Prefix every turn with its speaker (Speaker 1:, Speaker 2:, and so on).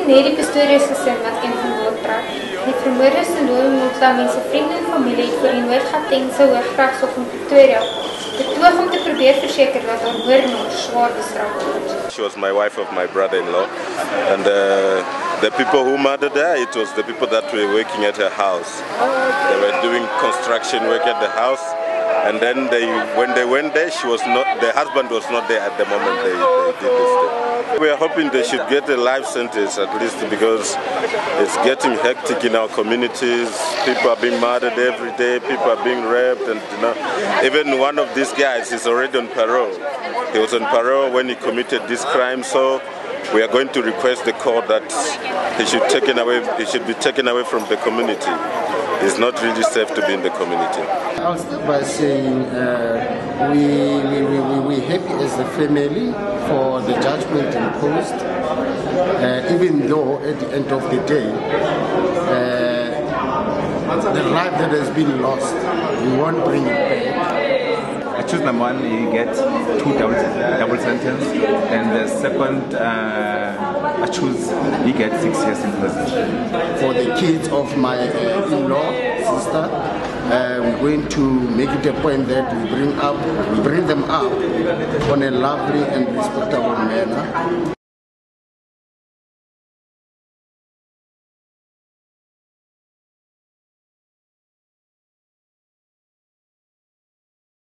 Speaker 1: nie net die Pistorius gesin wat een van word trek. Die vermoorde Sindoni Motlami se vriende en familie het vir die Noord-Gautengse Hooggeregshof in Pretoria betoog om te probeer verseker dat haar moordenaar swaar bestraf word.
Speaker 2: She was my wife of my brother-in-law, and the people who murdered her, it was the people that were working at her house. They were doing construction work at the house, and then when they went there, the husband was not there at the moment they did this thing. We are hoping they should get a life sentence at least, because it's getting hectic in our communities. People are being murdered every day, people are being raped, and even one of these guys is already on parole. He was on parole when he committed this crime, so we are going to request the court that he should be taken away from the community. It's not really safe to be in the community.
Speaker 3: I'll start by saying we're happy as a family for the judgment imposed, even though at the end of the day, the life that has been lost, we won't bring it back.
Speaker 4: I choose number one, he gets 2 double sentence, and the second I choose he gets 6 years in prison.
Speaker 3: For the kids of my in-law sister, we're going to make it a point that we bring them up on a lovely and respectable manner.